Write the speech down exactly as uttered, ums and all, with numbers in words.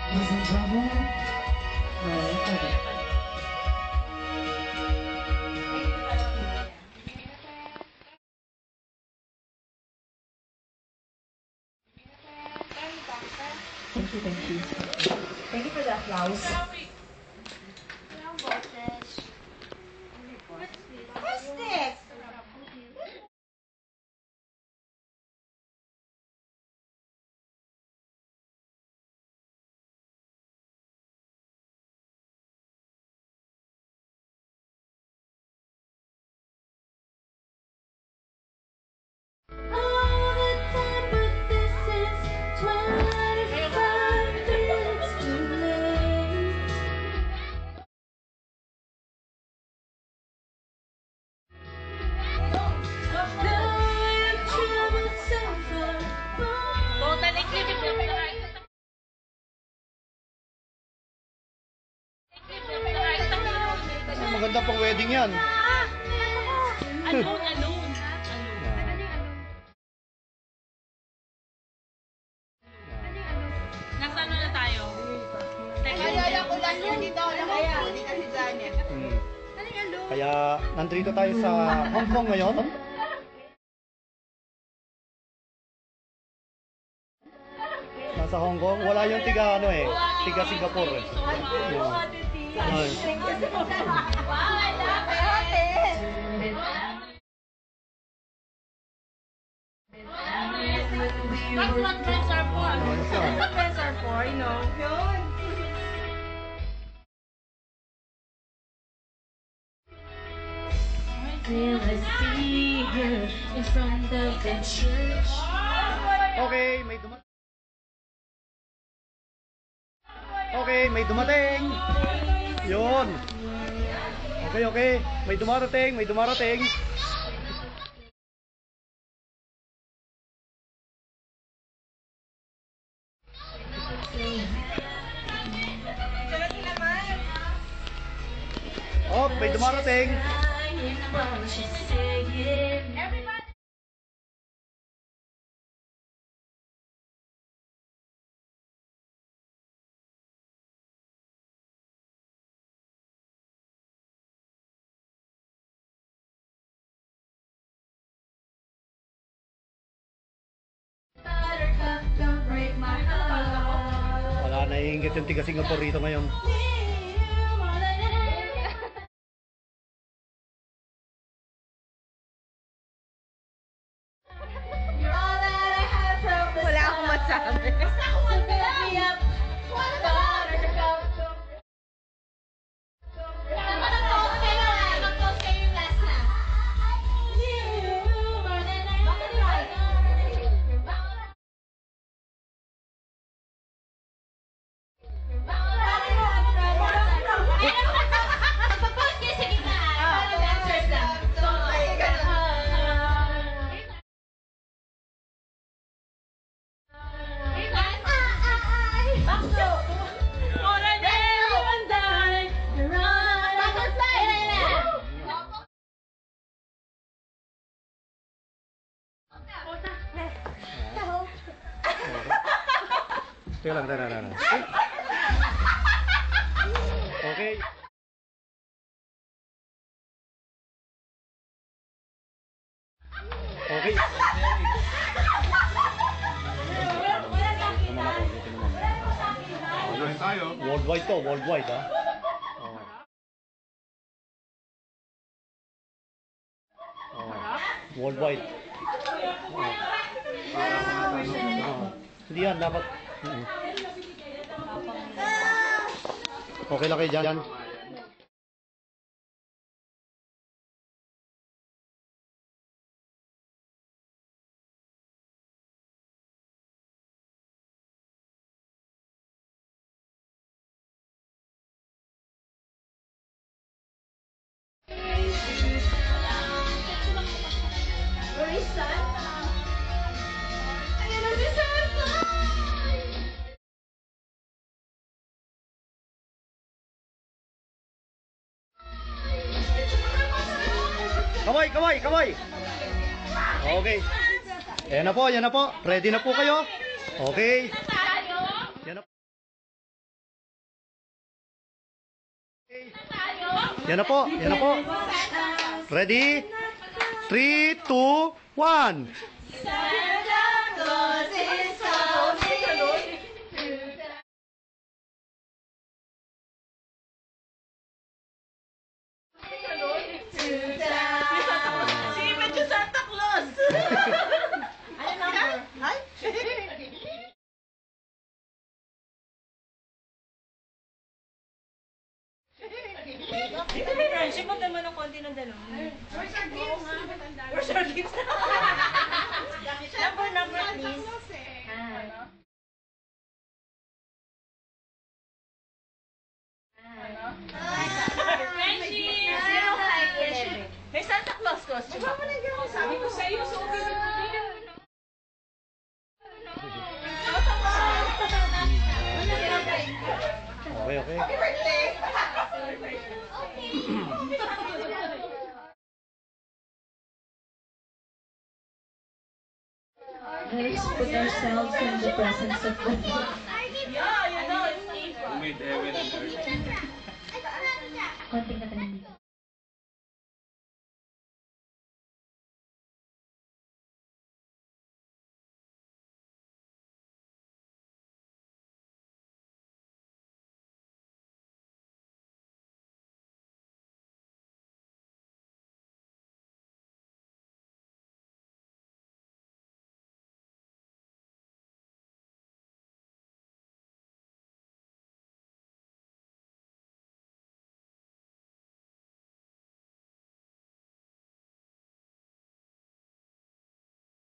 Was in trouble? Well, okay. Thank you, thank you. Thank you for the applause. What's this? Maganda pang wedding yan. Alone, alone. Nasa ano na tayo? Nalala ko lang yun dito. Kaya, dito si Janet. Hmm. Kaya nandito tayo sa Hong Kong ngayon. Nasa Hong Kong. Wala yung tiga ano eh. Tiga Singapore eh. Yeah. Ay. Wow, I love it! That's what friends are for. That's what friends are for, you know. Yun. Will I see her in front of the church? Okay, may dumating. Okay, may dumating. Yun. Okay, okay. May dumarating, may dumarating. Oh, may dumarating. Wala, naiingit yung tiga Singapore rito ngayon. Wala akong masabi. Teka lang, teka lang. Okay. Okay. Worldwide to, worldwide ha. Oh. Oh. Worldwide. Oh. Oh. Hindi yan, dapat. Okay lang kayo dyan. Where is Santa? Ayan na si Santa! Kamay, kamay, kamay! Okay. Ayan na po, ayan na po. Ready na po kayo? Okay. Yan na po, yan na po. Ready? three, two, one. Santa Claus is coming to town. Si medyo Santa Claus! Ano number? Ay? Friendship, huwag naman ng konti ng dalawa. Where's our gifts? Where's our gifts? Number, number, please. Ah. Friendship! Zero five eleven. May Santa Claus costume. Sabi ko sa'yo, so okay. Okay, okay. Let's put ourselves in the presence of God. Yeah, you know, it's April. Konting katanin.